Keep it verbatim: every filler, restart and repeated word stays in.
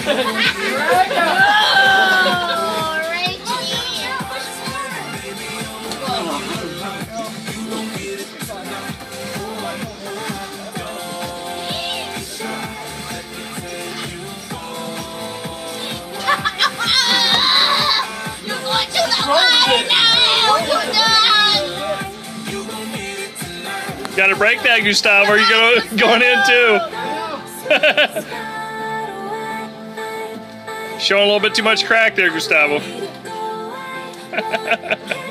Got to break that, Gustavo. Are you going going in too? Showing a little bit too much crack there, Gustavo.